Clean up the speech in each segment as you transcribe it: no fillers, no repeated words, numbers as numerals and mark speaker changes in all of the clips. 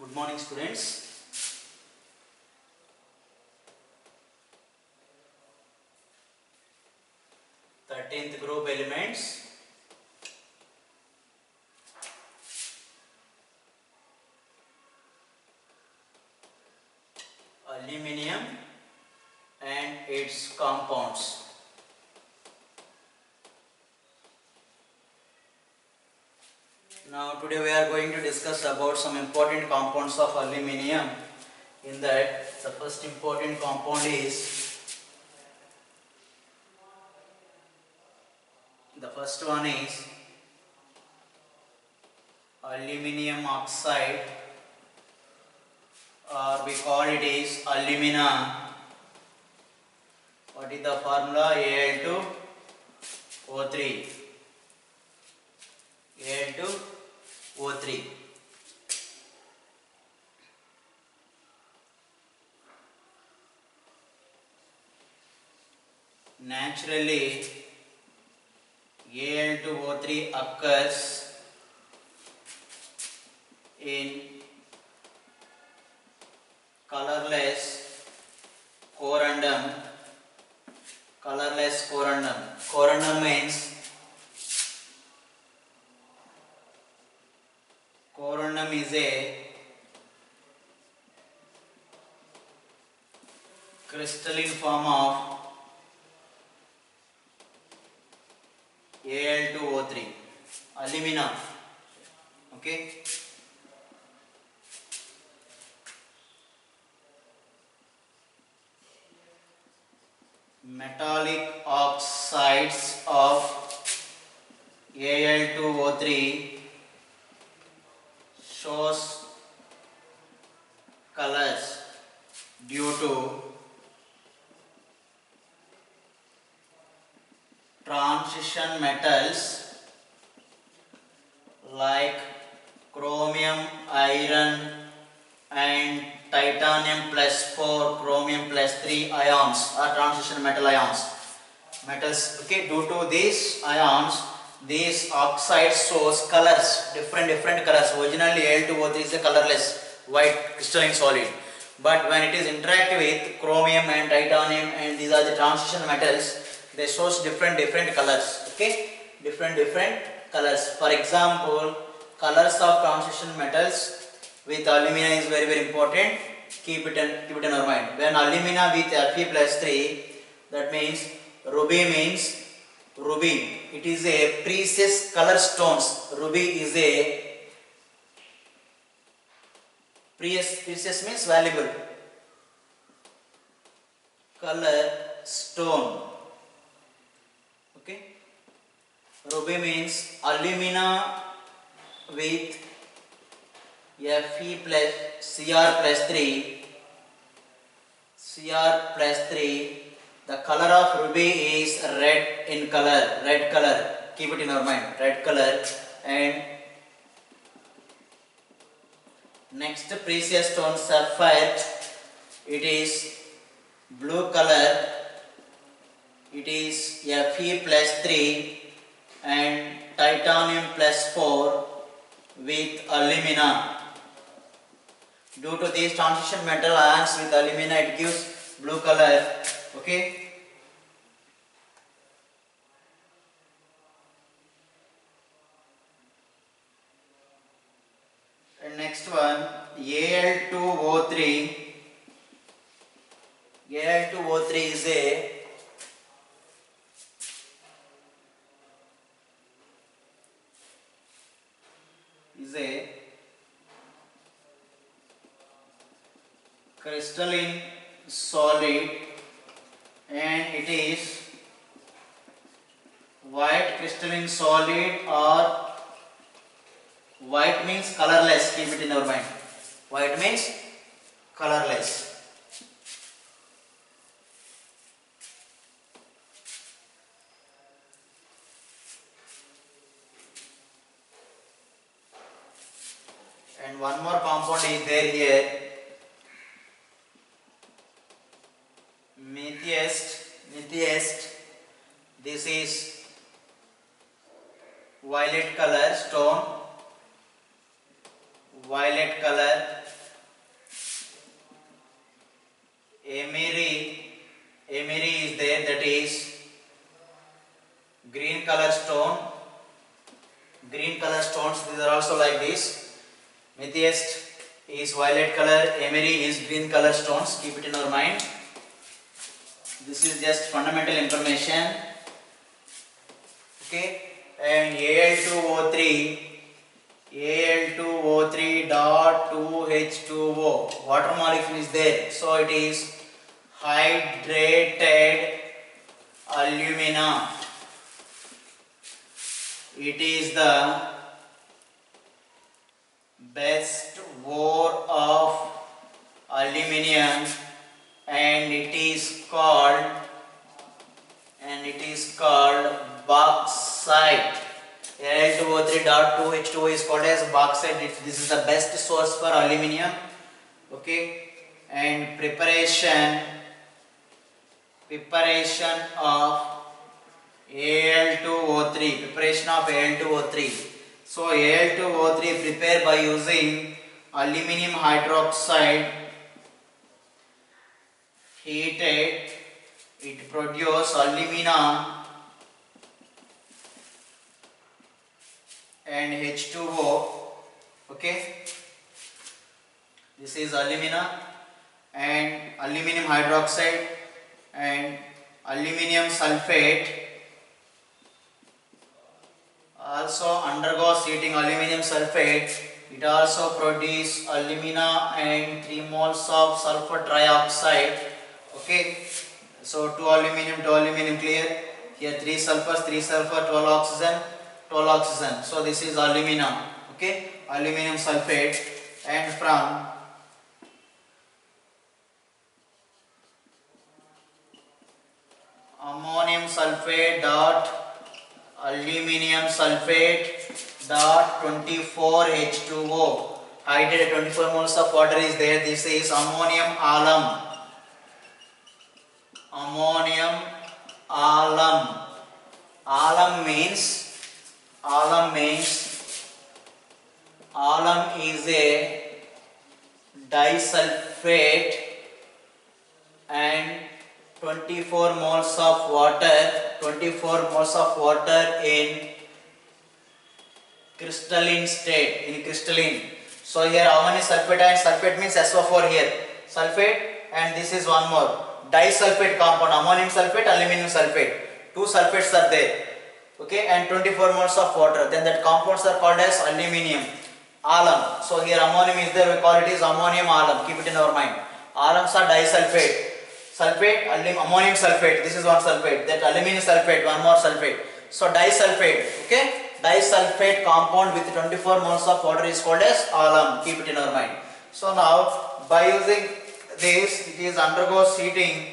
Speaker 1: Good morning, students. 13th group elements. Aluminium and its compounds. Now today we are going to discuss about some important compounds of aluminium. In that, the first important compound is aluminium oxide, or we call it is alumina. What is the formula? Al2O3. Al2O3. Naturally, Al2O3 occurs in colorless corundum. Corundum is a crystalline form of Al2O3, alumina. Okay. Metallic oxides of Al2O3 shows colors due to transition metals like chromium, iron and titanium +4, chromium +3 ions are transition metals. Okay, due to these ions, these oxides shows colors, different colors. Originally Al2O3 is a colorless white crystalline solid, but when it is interact with chromium and titanium, and these are the transition metals, they shows different colors. Okay, different colors. For example, colors of transition metals with alumina is very important. Keep it in our mind. When alumina with Fe+3, that means ruby. It is a precious color stones. Ruby is a precious means valuable color stone. Okay. Ruby means alumina with Cr+3. The color of ruby is red in color. Keep it in our mind. Red color. And next precious stone sapphire. It is blue color. It is Fe+3 and titanium +4 with alumina. Due to these transition metal ions with alumina, it gives blue color. Okay. And next one, Al2O3. Al2O3 is a crystalline solid, and it is white crystalline solid, or white means colorless. Keep it in our mind. White means colorless. And one more compound is there here. Methiast. This is violet color stone. color stones. These are also like this. Amethyst is violet color, emery is green color stones. Keep it in our mind. This is just fundamental information. Okay, and Al2O3 dot 2H2O, water molecule is there, so it is hydrated alumina. It is the best ore of aluminium, and it is called bauxite. Al2O3.2H2O is called as bauxite. This is the best source for aluminium. Okay, and preparation of Al2O3. So Al2O3 prepared by using aluminium hydroxide, heated, it produces alumina and H2O. Okay, this is alumina and aluminium hydroxide and aluminium sulfate. Also undergoes heating aluminium sulfate. It also produces alumina and 3 moles of sulfur trioxide. Okay, so 2 aluminium, clear. Here 3 sulfur, 12 oxygen. So this is alumina. Okay, aluminium sulfate. And from ammonium sulfate dot aluminium sulfate dot 24H2O. Hydrated 24 moles of water is there. This is ammonium alum. Alum is a disulfate and 24 moles of water in crystalline state, So here how many sulfate and sulfate means SO4 here, sulfate, and this is one more disulfate compound, ammonium sulfate, aluminium sulfate. 2 sulfates are there. Okay, and 24 moles of water. Then that compounds are called as aluminium alum. So here ammonium is there, we call it is ammonium alum. Keep it in our mind. Alums are disulfate. Sulfate, ammonium sulfate, this is one sulfate. That aluminium sulfate, one more sulfate. So disulfate, okay? Disulfate compound with 24 moles of water is called as alum. Keep it in our mind. So now by using this, it is undergoes heating.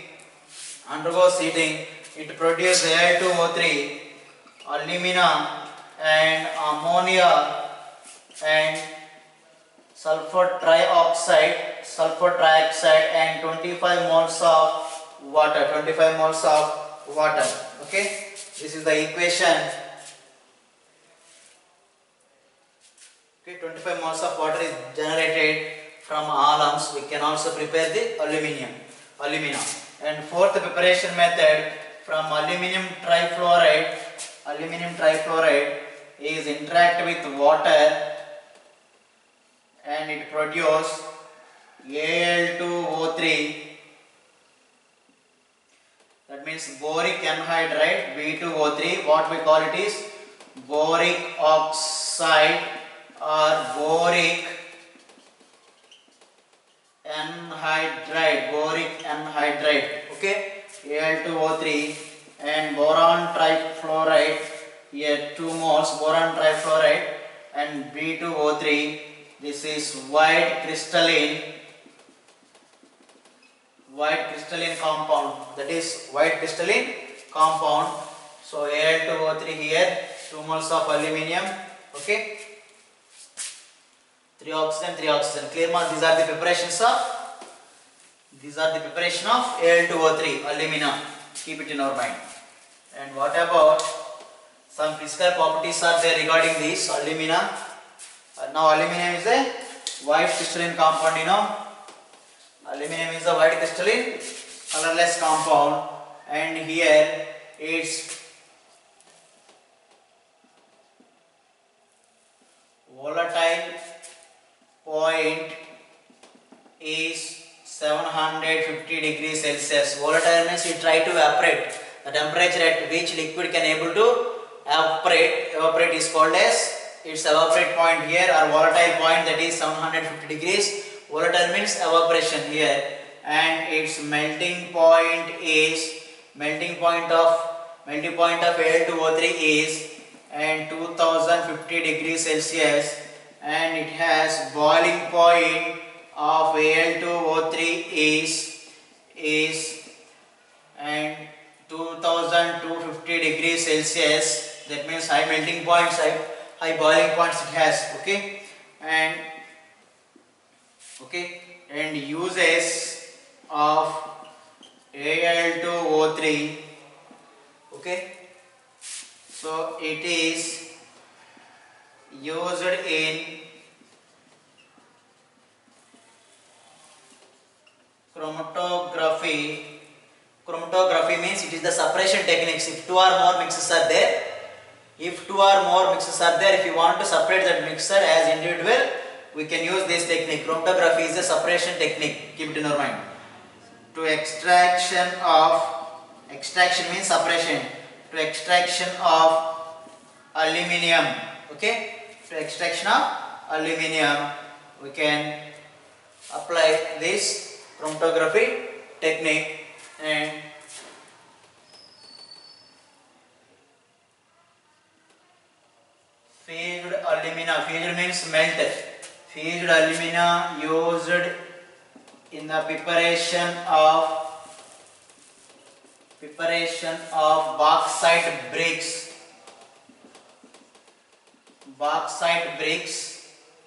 Speaker 1: It produces Al2O3, alumina and ammonia and sulfur trioxide and 25 moles of water. Okay, this is the equation. Okay, 25 moles of water is generated from alums. We can also prepare the alumina. And fourth preparation method, from aluminium trifluoride is interact with water and it produces Al2O3, that means boric anhydride, B2O3. What we call it is boric oxide or boric anhydride. Okay, Al2O3 and boron trifluoride, here 2 moles boron trifluoride and B2O3. This is white crystalline compound. So Al2O3 here, 2 moles of aluminium. Okay, 3 oxygen. Clear mark? These are the preparation of Al2O3 alumina. Keep it in our mind. And what about some physical properties are there regarding this alumina? Now aluminum is a white crystalline compound, Aluminum is a white crystalline colorless compound, and here its 750 degrees Celsius. Volatile means it try to evaporate. The temperature at which liquid can able to evaporate is called as its evaporate point here, or volatile point, that is 750 degrees. Volatile means evaporation here, and its melting point of Al2O3 is and 2050 degrees Celsius, and it has boiling point of Al2O3 is and 2250 degrees Celsius. That means high melting points, high boiling points it has. And uses of Al2O3. So it is used in chromatography. Chromatography means it is the separation techniques. If two or more mixes are there, if you want to separate that mixture as individual, we can use this technique. Chromatography is a separation technique. Keep it in your mind. To extraction means separation. To extraction of aluminium. To extraction of aluminium, we can apply this chromatography technique. And fused alumina. Fused means melted. Fused alumina used in the preparation of bauxite bricks. Bauxite bricks,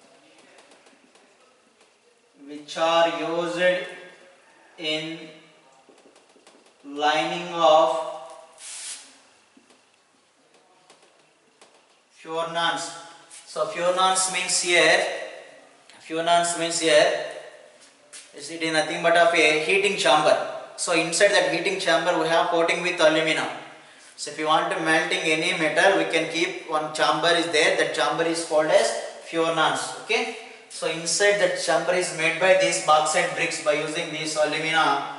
Speaker 1: which are used in lining of furnace. So furnace means here is it is nothing but of a heating chamber. So inside that heating chamber we have coating with aluminum. So if you want to melting any metal, we can keep one chamber is there. That chamber is called as furnace. So inside that chamber is made by these bauxite bricks by using this alumina.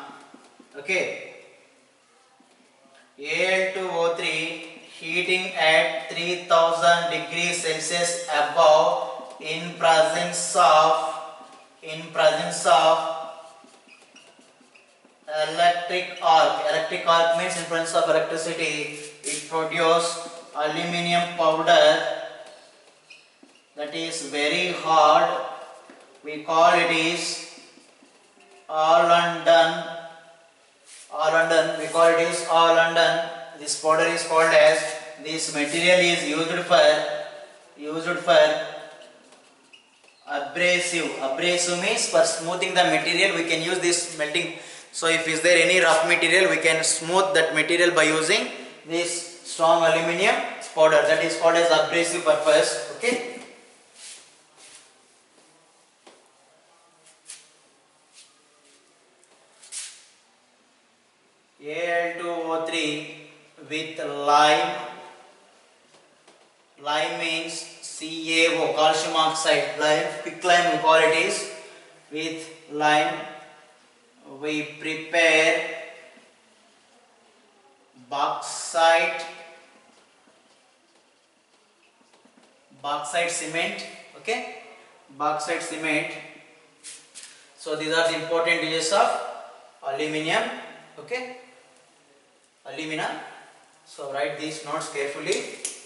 Speaker 1: Al2O3 heating at 3000 degrees Celsius above in presence of electric arc. Electric arc means in presence of electricity, it produces aluminium powder that is very hard. We call it is all undone. We call it is all undone. This powder is called as, this material is used for abrasive. Abrasive means for smoothing the material we can use this melting. So if is there any rough material, we can smooth that material by using this strong aluminium powder, that is called as abrasive purpose. Al2O3 with lime. Lime means CaO, calcium oxide. Lime, quicklime we call it is. With lime we prepare bauxite cement. Bauxite cement. So these are the important uses of aluminium. Alumina. So write these notes carefully.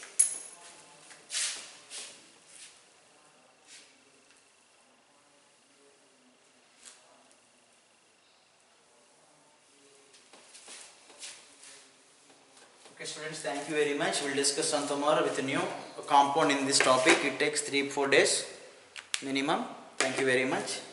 Speaker 1: Students, thank you very much. We will discuss on tomorrow with a new compound in this topic. It takes 3-4 days minimum. Thank you very much.